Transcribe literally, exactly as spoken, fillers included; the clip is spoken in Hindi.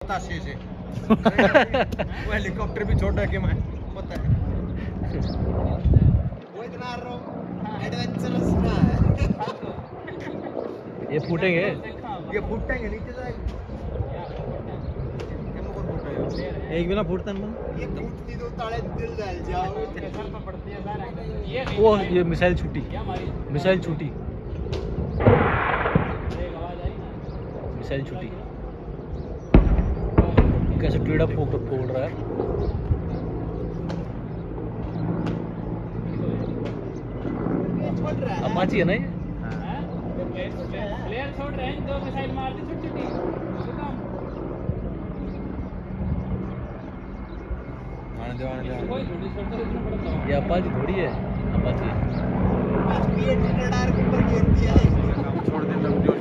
ताशे से वो हेलीकॉप्टर भी छोटा के मैं पता है वो इतना एडवेंचरस ना है। ये फूटेंगे ये फूटेंगे नीचे जाएगा एक बिना फूटता है ये फूटती तो ताले दिल जल जाओ वो ये मिसाइल छूटी मिसाइल छूटी मिसाइल छूटी कैसे कीड़ा फोड़ फोड़ रहा है। अपाची है ना ये प्लेयर छोड़ रहे हैं दो मिसाइल मारते छोटी छोटी आने दो आने दो कोई छोटी छोटी इतना बड़ा ये अपाची थोड़ी है अपाची आज भी ये रडार के ऊपर गिर दिया है। छोड़ देता हूं जो